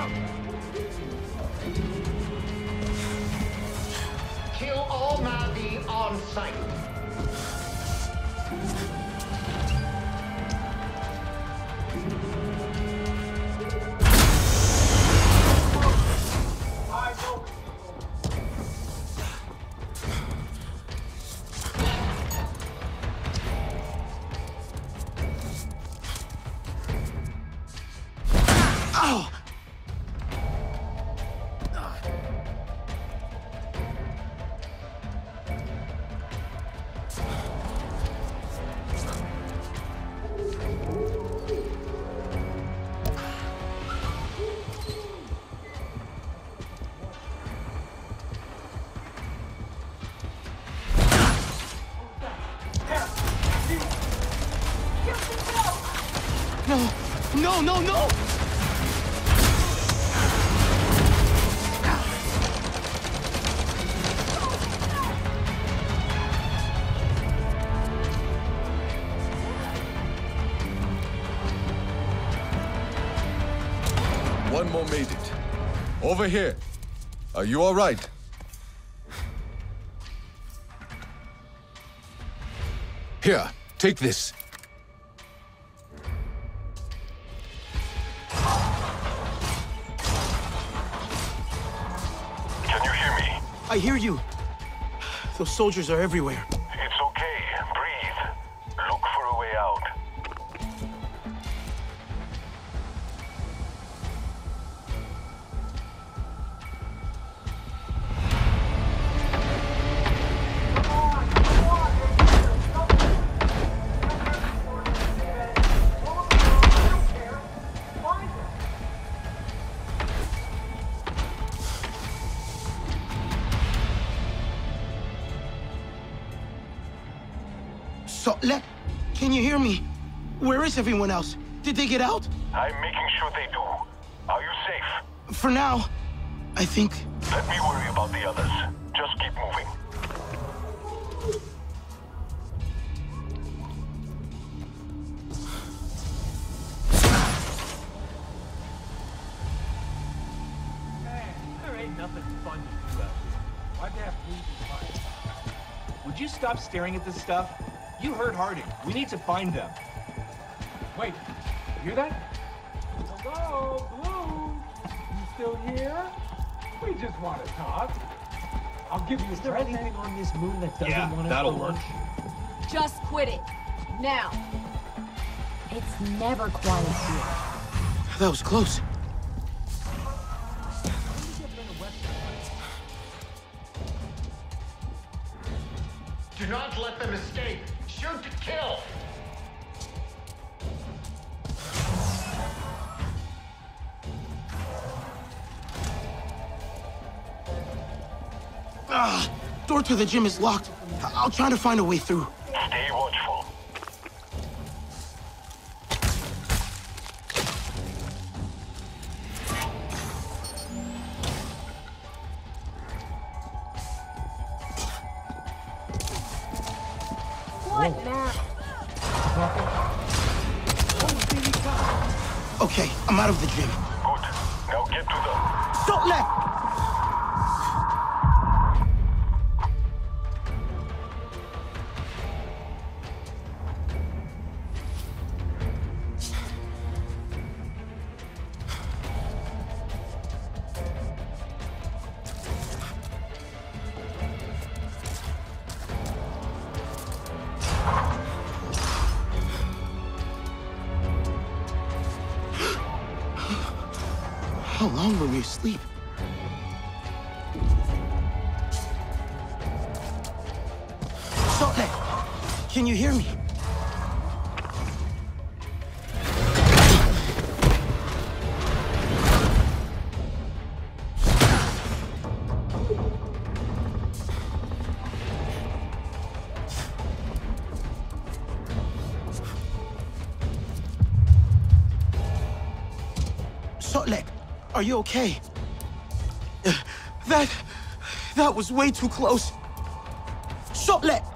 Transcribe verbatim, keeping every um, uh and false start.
Kill all Na'vi on sight. No, no, no! One more made it. Over here. Are you all right? Here, take this. I hear you. Those soldiers are everywhere. It's okay. Breathe. Look for a way out. So, let... Can you hear me? Where is everyone else? Did they get out? I'm making sure they do. Are you safe? For now, I think... Let me worry about the others. Just keep moving. Hey, there ain't nothing fun to do out here. Why'd they have to leave you quiet? Would you stop staring at this stuff? You heard Harding. We need to find them. Wait, you hear that? Hello, Blue? You still here? We just want to talk. I'll give you a Is there present. anything on this moon that doesn't Yeah, want us that'll for work. lunch? Just quit it. Now. It's never quiet here. That was close. Do not let them escape. Shoot to kill. Ah, door to the gym is locked. I'll try to find a way through. Stay watchful. What now? Okay, I'm out of the gym. Good. Now get to them. Don't let... How long were we asleep? Sotle, can you hear me? Sotle, are you okay? Uh, That... that was way too close. Sotle!